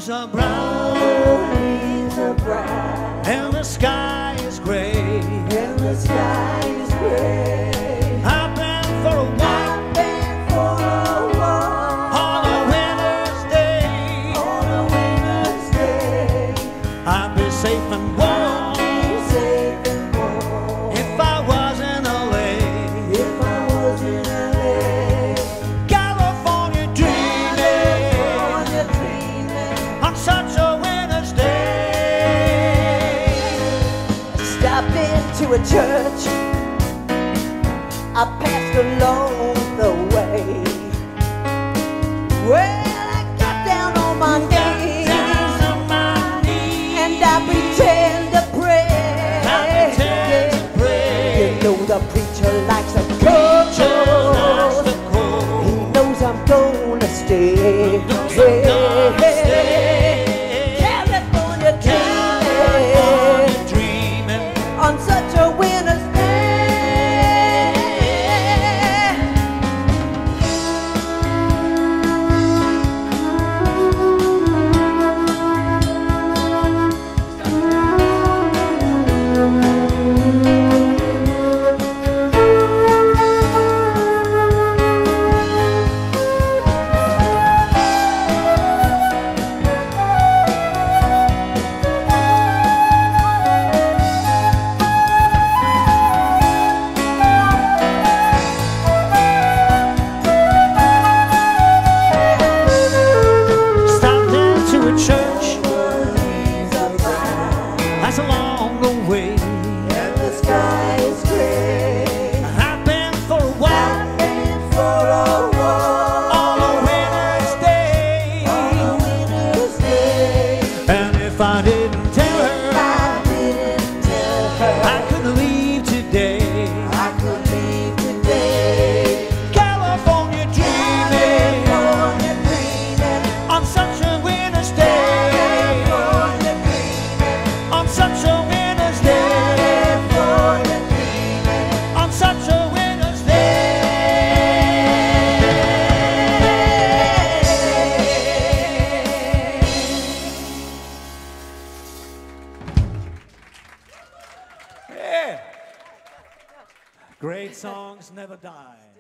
leaves are brown, and the sky is gray. I've been for a walk on a winter's day. I'd be safe and warm if I was in LA. California dreaming on such a winter's day. Stopped into a church, I passed along the way. Well, I got down on my knees and I pretend to pray. You know the preacher likes a cold. He knows I'm gonna stay. California dreaming on such a winter's day. That's along the way, And the sky is gray. I've been for a walk on a winter's day. And if I didn't tell her, I couldn't leave today. California dreaming on such a winter's day. On such a winter's day. On such a winter's day. Yeah. Great songs never die.